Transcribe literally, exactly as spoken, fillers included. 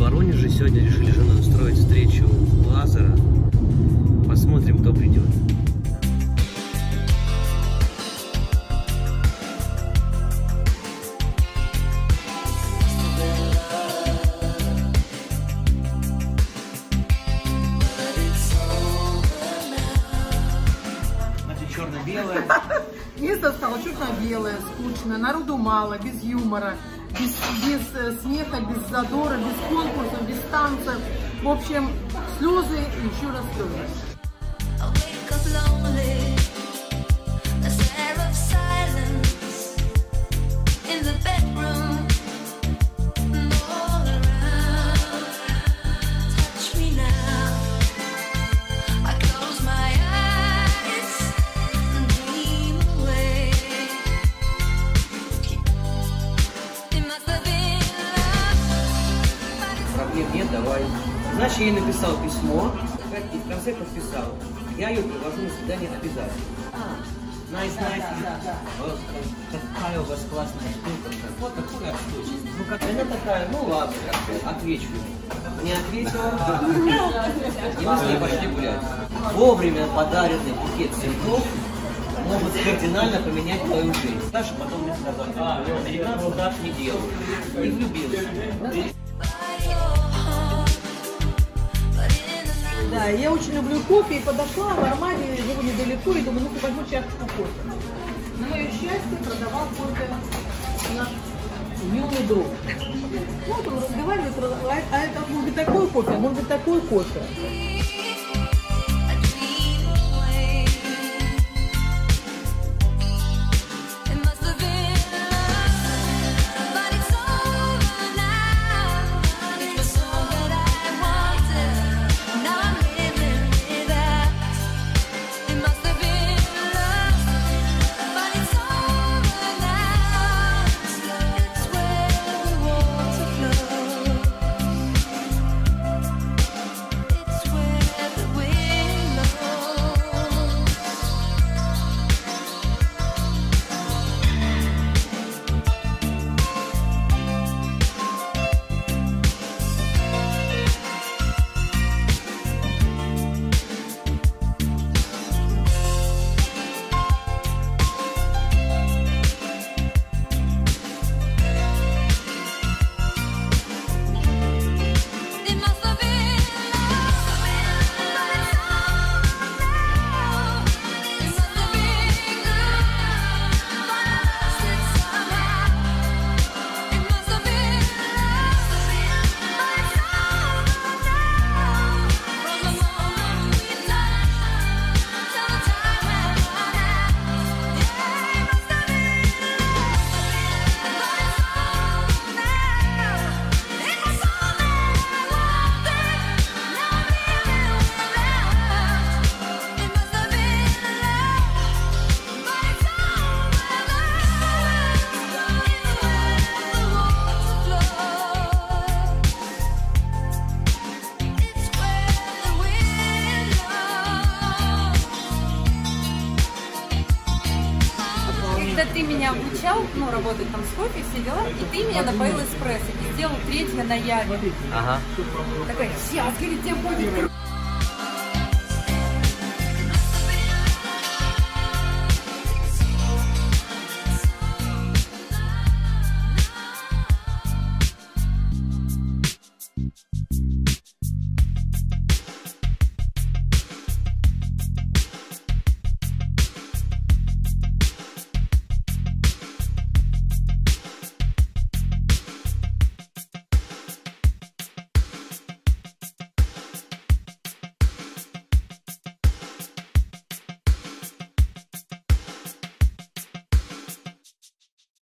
Воронеже. Сегодня решили с женой устроить встречу лазера. Посмотрим, кто придет. Значит, черно-белое. Место стало черно-белое, скучно, народу мало, без юмора, без, без э, смеха, без задора, без конкурсов, без танцев. В общем, слезы и еще раз слезы. Проблем нет, давай. Значит, я ей написал письмо, и в конце подписал. Я ее привожу на свидание обязательно. Найс, найс. Какая у вас классная штука. Вот такая штука. Ну, как она такая, ну ладно, отвечу. Не ответила. И мы с ней пошли гулять. Вовремя подаренный букет цветов могут кардинально поменять твою жизнь. Саша потом мне сказал, а, американцы так не делают. И влюбился. Да, я очень люблю кофе и подошла в Армаде, живу недалеко, и думаю, ну-ка возьму чашку кофе. На мое счастье продавал кофе наш юный друг. Ну, он разговаривает, а это может быть такой кофе, а может быть такой кофе. Когда ты меня обучал, ну, работать там с кофе, все дела, и ты меня напоил эспрессо, и сделал третье на Яве. Ага. Такая, сейчас, говорит, тебе будет...